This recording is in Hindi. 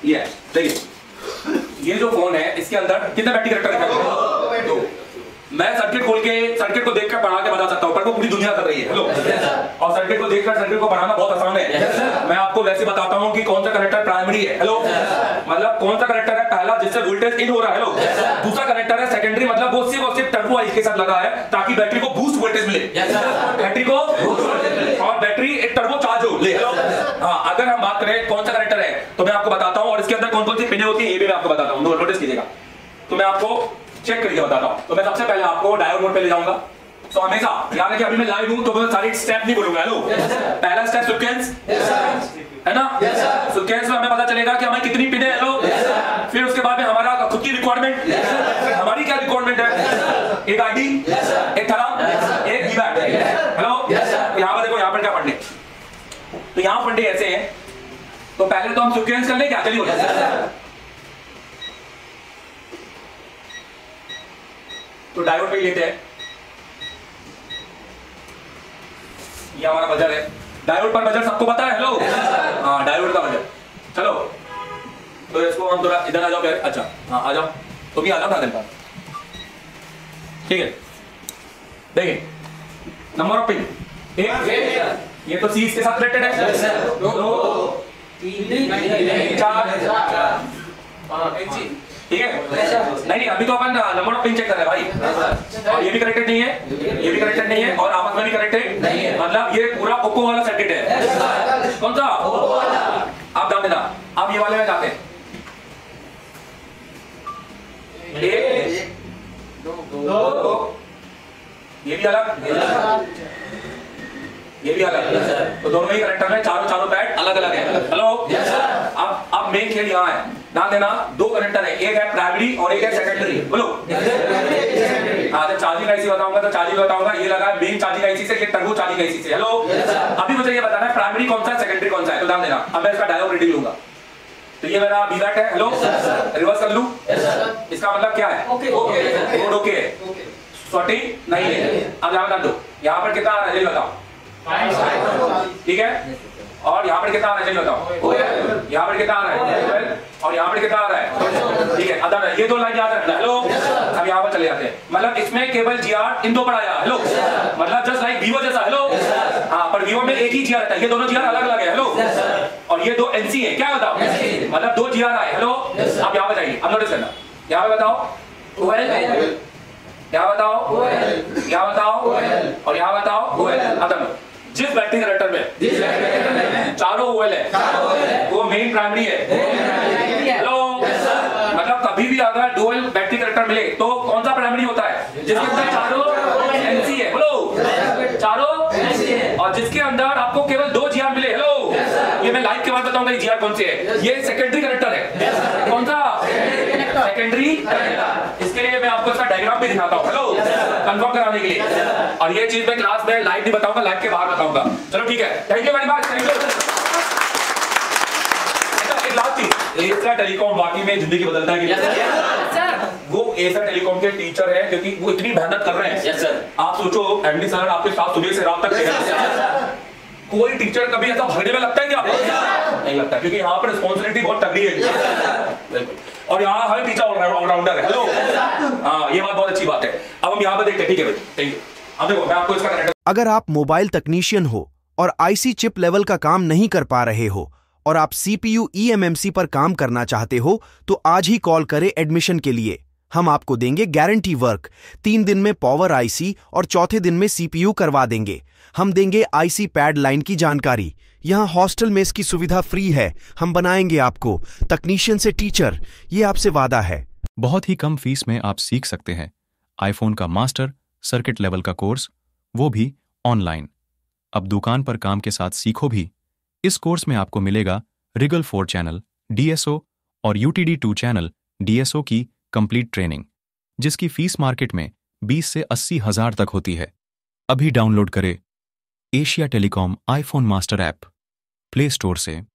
ये देखिए, ये जो फोन है इसके अंदर कितने बैटरी कनेक्टर रखे हैं? 2। मैं सर्किट खोल के सर्किट को देखकर पढ़ा के बता सकता हूं, पर वो पूरी दुनिया कर रही है। हेलो, और सर्किट को देखकर सर्किट को पढ़ाना बहुत आसान है। मैं आपको वैसे बताता हूं कि कौन सा कनेक्टर प्राइमरी है। हेलो, मतलब कौन सा कनेक्टर है पहला जिससे वोल्टेज इन हो रहा है। हेलो, दूसरा कनेक्टर है सेकेंडरी, मतलब वो सिर्फ टर्बो आई के साथ लगा है ताकि बैटरी को बूस्ट वोल्टेज मिले, बैटरी को और बैटरी एक टर्बो चार्ज हो ले। हाँ, अगर हम बात करें कौन सा कनेक्टर है तो मैं आपको बताता हूं, और इसके अंदर कौन कौन सी पिनें होती है ये भी मैं आपको बताता हूं, नोटिस कीजिएगा। तो मैं आपको चेक करके बताता हूं। तो मैं सबसे पहले आपको डायोड मोड पे ले जाऊंगा। तो हमेशा याद रखिए, अभी मैं लाइव हूं तो मैं सारी स्टेप नहीं बोलूंगा। हेलो, पहला स्टेप सीक्वेंस है ना, सीक्वेंस में हमें पता चलेगा कि हमें कितनी पिने। हेलो, फिर उसके बाद में हमारा खुद की रिक्वायरमेंट, हमारी क्या रिक्वायरमेंट है, एक आईडी, एक थर्म, एक वीवैट। हेलो, यहां पर देखो, यहां पर क्या फंडे, तो यहां फंडे ऐसे हैं। तो पहले तो हम सीक्वेंस कर ले क्या, चलिए। तो डायोड पे लेते हैं, ये हमारा बजर है। डायोड पर बजर सबको पता है। हेलो, हाँ, डायोड का बजर। चलो, तो इसको हम थोड़ा इधर आ जाओ। अच्छा, हाँ आ जाओ, तो भी आ जाओ ना, ठीक है। देखिए, नंबर ऑफ पिन एक, ये तो सी इसके साथ रिलेटेड है। 2 3 4 5, ठीक है। नहीं अभी तो अपन नंबर ऑफ पिन चेक कर रहे हैं भाई, और ये भी कनेक्टेड नहीं है, ये भी कनेक्टेड नहीं है, और आपस में भी कनेक्टेड नहीं है, मतलब ये पूरा ओप्पो वाला सर्किट है। कौन सा? आप ध्यान देना, आप ये वाले में जाते हैं, 1 2, ये भी अलग, ये भी अलग, तो दोनों ही कनेक्टर में चारों पैड अलग अलग है। हेलो, अब मेन खेल यहाँ है, ध्यान देना। 2 कनेक्टर है, एक है प्राइमरी और एक है सेकेंडरी। बोलो, हाँ, जब चार्जिंग आईसी बताऊंगा तो चार्जिंग बताऊंगा। ये लगा है मेन चार्जिंग आईसी से, ये टर्बो चार्जिंग आईसी से। हेलो, अभी मुझे ये बताना है प्राइमरी कौन सा है, सेकेंडरी कौन सा है, तो ध्यान देना। अब मैं इसका डायोड रीडिंग लूंगा, तो ये मेरा वीवैट है। हेलो, रिवर्स कर लूं, इसका मतलब क्या है, कोड ओके है, सॉरी नहीं है। अब यहाँ कर दो, यहाँ पर कितना आ रहा है बताओ, ठीक है। और यहाँ पर कितना आ रहा है बताओ, यहाँ पर कितना आ रहा है, और यहाँ पर कितना आ रहा है, ठीक है। अदर ये 2 लाइन याद रखना। हेलो, अब यहाँ पर चले जाते हैं, मतलब इसमें केवल जीआर इन 2 पर आया। हेलो, मतलब जस्ट लाइक वीवो जैसा। हेलो, हाँ, पर वीवो में एक ही जीआर रहता है, ये दोनों जीआर अलग अलग है। हेलो, और ये 2 एनसी है, क्या बताओ, मतलब 2 जीआर आए। हेलो, अब यहाँ पर जाइए, अब नोटिस करना, यहाँ पे बताओ, यहाँ बताओ, यहाँ बताओ, और यहाँ बताओ। अब जिस बैटरी कनेक्टर में चारों ओएल है वो मेन प्राइमरी है। हेलो, मतलब कभी भी अगर डुअल बैटरी कनेक्टर मिले तो कौन सा प्राइमरी होता है, जिसके अंदर चारों एनसी है। बोलो, चारों, और जिसके अंदर आपको केवल 2 जीआर मिले। हेलो, ये मैं लाइव के बाद बताऊंगा ये जीआर कौन से है। ये सेकेंडरी कनेक्टर है, कौन सा, सेकेंडरी। इसके लिए मैं आपको इसका डायग्राम भी दिखाता हूँ। हेलो, कंफर्म कराने के लिए, और ये चीज मैं क्लास में लाइव नहीं बताऊंगा, लाइव के बाहर बताऊंगा। चलो ठीक है, thank you very much, thank you. एक लास्ट चीज, एसर टेलीकॉम वाकई में जिंदगी बदलता है कि वो एसर टेलीकॉम के टीचर है, क्योंकि वो इतनी मेहनत कर रहे हैं। यस सर, आप सोचो एमडी सर आपके साथ सुबह से रात तक है, कोई टीचर कभी ऐसा भागने में लगता है क्या? नहीं लगता, क्योंकि यहाँ पर रिस्पॉन्सिबिलिटी बहुत तगड़ी है, और यहाँ हर टीचर ऑलराउंडर है। हेलो, हाँ, ये बात बहुत अच्छी बात है। अब हम यहाँ पर देखते हैं, ठीक है भाई, थैंक यू। अब देखो, मैं आपको इसका कनेक्टर, अगर आप मोबाइल तकनीशियन हो और आईसी चिप लेवल का काम नहीं कर पा रहे हो और आप सीपीयू ईएमएमसी पर काम करना चाहते हो, तो आज ही कॉल करें एडमिशन के लिए। हम आपको देंगे गारंटी वर्क, 3 दिन में पावर आईसी और चौथे दिन में सीपीयू करवा देंगे। हम देंगे आईसी पैड लाइन की जानकारी। यहाँ हॉस्टल में इसकी सुविधा फ्री है। हम बनाएंगे आपको तकनीशियन से टीचर, ये आपसे वादा है। बहुत ही कम फीस में आप सीख सकते हैं आईफोन का मास्टर सर्किट लेवल का कोर्स, वो भी ऑनलाइन। अब दुकान पर काम के साथ सीखो भी। इस कोर्स में आपको मिलेगा रिगल 4 चैनल डीएसओ और यूटीडी 2 चैनल डीएसओ की कंप्लीट ट्रेनिंग, जिसकी फीस मार्केट में 20 से 80 हजार तक होती है। अभी डाउनलोड करें Asia telecom iPhone master app play store से।